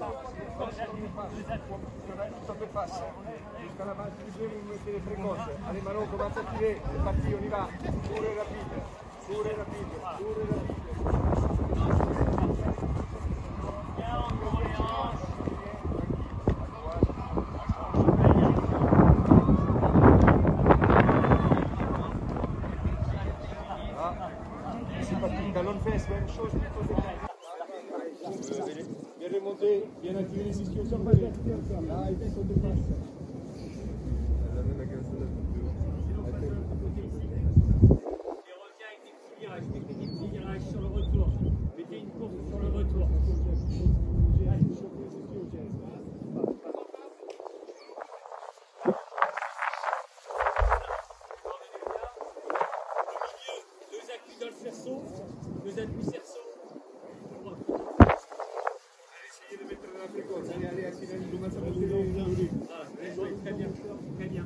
Tutto per passa. Jusqu'à la base du jeu, vous mettez les précoces. Allez, Manon, commence à tirer. C'est parti, on y va. Court et rapide. Court et rapide. Court et rapide. C'est parti, talon fesse, même chose, plutôt bien remonter, bien activer les ischios. Là, il faut de passe. Mettez des petits virages sur le retour. Mettez une course sur le retour. Deux appuis dans le cerceau. Deux appuis cerceau. Essayez de mettre la précoce. Allez, allez, accélérez, commence à monter les. Très bien, très bien.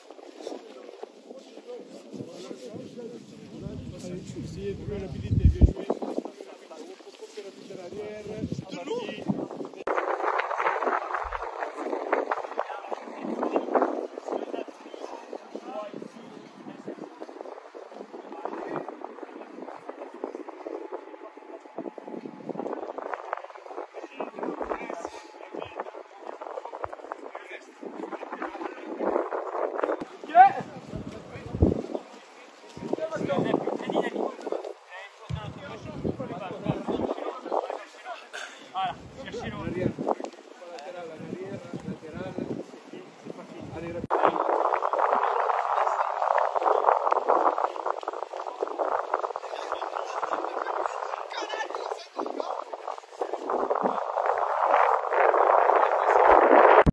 Essayez de plus rapidité, bien joué.